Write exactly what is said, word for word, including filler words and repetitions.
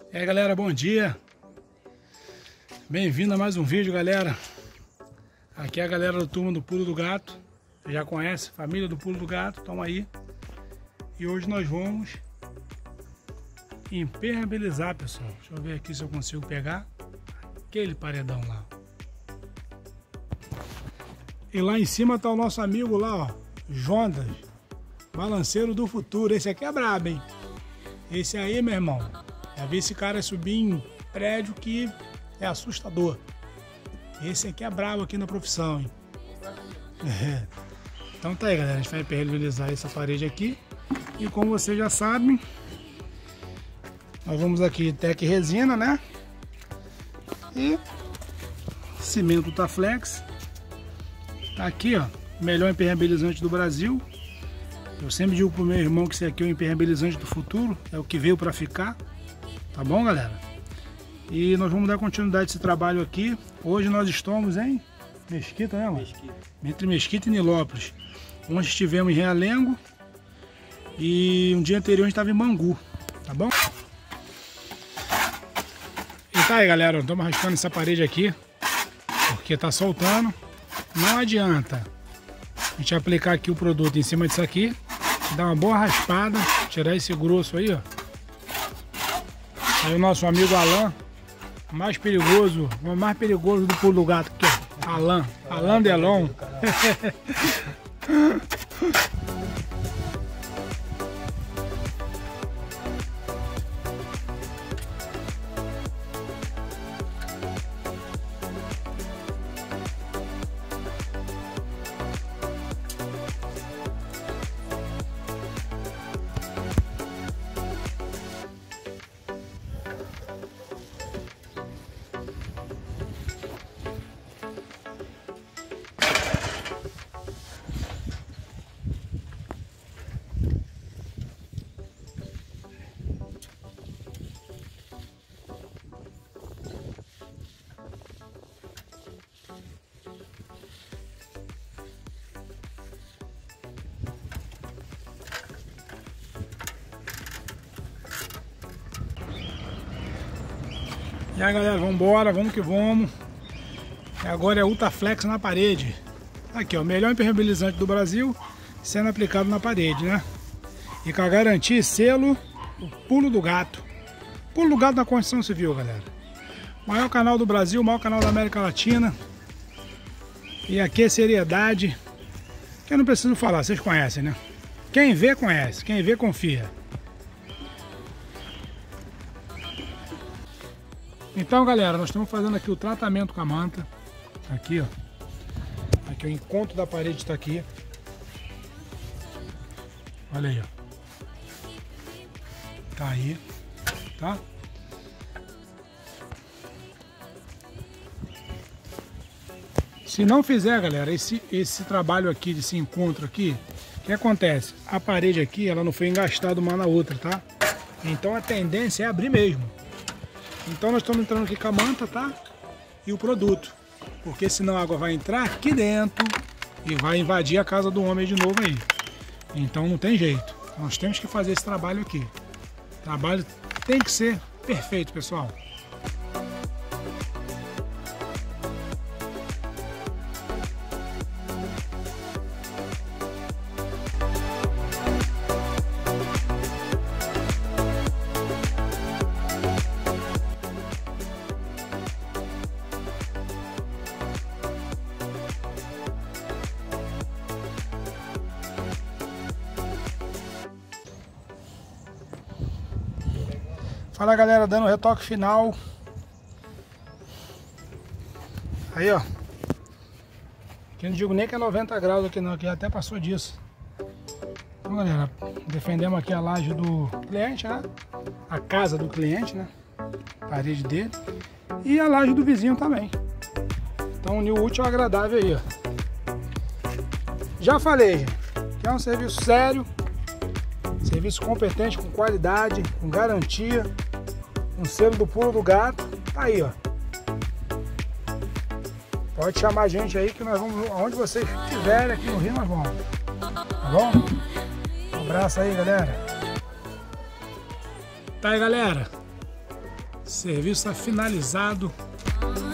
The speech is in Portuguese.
E aí galera, bom dia. Bem-vindo a mais um vídeo, galera. Aqui é a galera do Turma do Pulo do Gato. Você já conhece, família do Pulo do Gato, estão aí. E hoje nós vamos impermeabilizar, pessoal. Deixa eu ver aqui se eu consigo pegar aquele paredão lá. E lá em cima tá o nosso amigo lá, ó, Jonas, balanceiro do futuro. Esse aqui é brabo, hein? Esse aí, meu irmão, já vi esse cara subir em prédio que é assustador. Esse aqui é brabo aqui na profissão, hein? É. Então tá aí, galera, a gente vai impermeabilizar essa parede aqui. E como vocês já sabem, nós vamos aqui Tec Resina, né? E cimento Taflex. Tá aqui, ó, melhor impermeabilizante do Brasil. Eu sempre digo pro meu irmão que esse aqui é o impermeabilizante do futuro, é o que veio para ficar. Tá bom, galera? E nós vamos dar continuidade a esse trabalho aqui. Hoje nós estamos em Mesquita, né, mano? Mesquita. Entre Mesquita e Nilópolis. Ontem estivemos em Realengo e um dia anterior a gente estava em Bangu, tá bom? E tá aí, galera, estamos raspando essa parede aqui porque tá soltando. Não adianta a gente aplicar aqui o produto em cima disso aqui, dar uma boa raspada, tirar esse grosso aí, ó. Aí o nosso amigo Alan, mais perigoso, o mais perigoso do Pulo do Gato aqui, ó. Alan, Alan Delon. E aí, galera, vamos embora, vamos que vamos. E agora é Ultraflex na parede. Aqui, ó, o melhor impermeabilizante do Brasil sendo aplicado na parede, né? E com a garantia e selo, o Pulo do Gato. Pulo do Gato na construção civil, galera. Maior canal do Brasil, maior canal da América Latina. E aqui é seriedade. Que eu não preciso falar, vocês conhecem, né? Quem vê, conhece. Quem vê, confia. Então, galera, nós estamos fazendo aqui o tratamento com a manta. Aqui, ó. Aqui o encontro da parede está aqui. Olha aí, ó. Tá aí, tá? Se não fizer, galera, esse, esse trabalho aqui, desse encontro aqui, o que acontece? A parede aqui, ela não foi engastada uma na outra, tá? Então a tendência é abrir mesmo. Então nós estamos entrando aqui com a manta, tá? E o produto. Porque senão a água vai entrar aqui dentro e vai invadir a casa do homem de novo aí. Então não tem jeito. Nós temos que fazer esse trabalho aqui. O trabalho tem que ser perfeito, pessoal. Fala, galera, dando o retoque final. Aí, ó. Aqui não digo nem que é noventa graus aqui não, aqui até passou disso. Então, galera, defendemos aqui a laje do cliente, né? A casa do cliente, né? A parede dele. E a laje do vizinho também. Então, unir o útil ao agradável aí, ó. Já falei, gente, que é um serviço sério. Serviço competente, com qualidade, com garantia. Um selo do Pulo do Gato. Tá aí, ó. Pode chamar a gente aí que nós vamos, aonde vocês estiverem aqui no Rio, nós vamos. Tá bom? Um abraço aí, galera. Tá aí, galera. Serviço está finalizado.